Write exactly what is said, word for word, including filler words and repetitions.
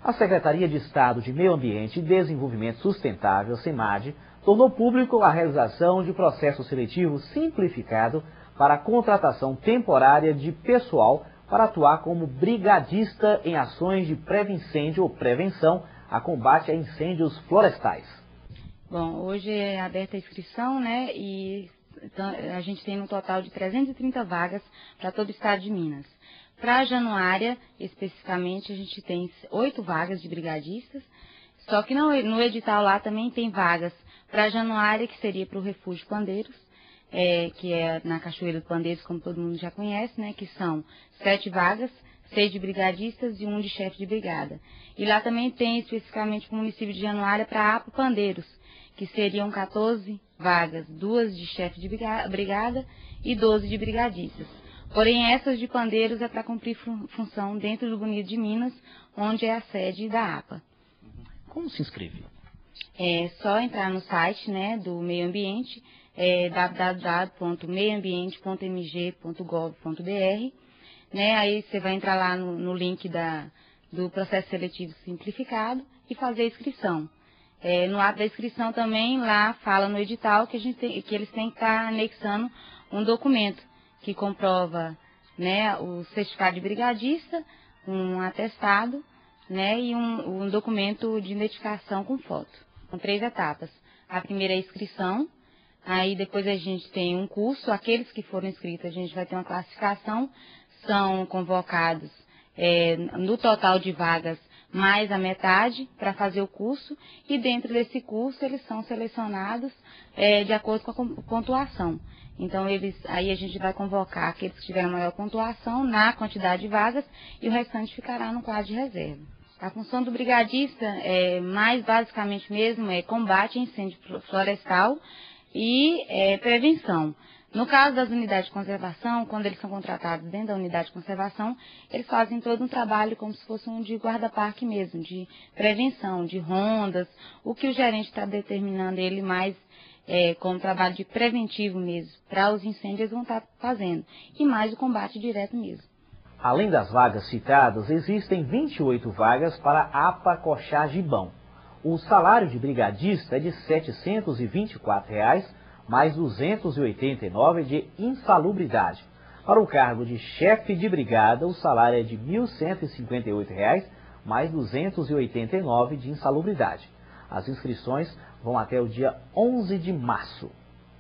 A Secretaria de Estado de Meio Ambiente e Desenvolvimento Sustentável, SEMAD, tornou público a realização de processo seletivo simplificado para a contratação temporária de pessoal para atuar como brigadista em ações de pré-incêndio ou prevenção a combate a incêndios florestais. Bom, hoje é aberta a inscrição, né, e a gente tem um total de trezentas e trinta vagas para todo o estado de Minas. Para a Januária, especificamente, a gente tem oito vagas de brigadistas, só que no, no edital lá também tem vagas para a Januária, que seria para o Refúgio Pandeiros, é, que é na Cachoeira do Pandeiros, como todo mundo já conhece, né, que são sete vagas, seis de brigadistas e um de chefe de brigada. E lá também tem especificamente para o município de Januária para a APA Pandeiros, que seriam quatorze vagas, duas de chefe de brigada e doze de brigadistas. Porém, essas de Pandeiros é para cumprir fun função dentro do Bonito de Minas, onde é a sede da APA. Como se inscreve? É só entrar no site, né, do Meio Ambiente, é w w w ponto meio ambiente ponto m g ponto gov ponto b r, né, aí você vai entrar lá no, no link da, do processo seletivo simplificado e fazer a inscrição. É, no ato da inscrição também, lá fala no edital que, a gente tem, que eles têm que estar anexando um documento que comprova, né, o certificado de brigadista, um atestado, né, e um, um documento de identificação com foto. São três etapas. A primeira é a inscrição, aí depois a gente tem um curso, aqueles que foram inscritos a gente vai ter uma classificação, são convocados é, no total de vagas mais a metade para fazer o curso, e dentro desse curso eles são selecionados é, de acordo com a pontuação. Então, eles, aí a gente vai convocar aqueles que tiveram maior pontuação na quantidade de vagas e o restante ficará no quadro de reserva. A função do brigadista é mais basicamente mesmo é combate a incêndio florestal e é, prevenção. No caso das unidades de conservação, quando eles são contratados dentro da unidade de conservação, eles fazem todo um trabalho como se fosse um de guarda-parque mesmo, de prevenção, de rondas, o que o gerente está determinando ele mais é, como trabalho de preventivo mesmo, para os incêndios eles vão estar fazendo, e mais o combate direto mesmo. Além das vagas citadas, existem vinte e oito vagas para a APA Coxá Gibão. O salário de brigadista é de setecentos e vinte e quatro reais, mais duzentos e oitenta e nove reais de insalubridade. Para o cargo de chefe de brigada, o salário é de mil cento e cinquenta e oito reais, mais duzentos e oitenta e nove reais de insalubridade. As inscrições vão até o dia onze de março.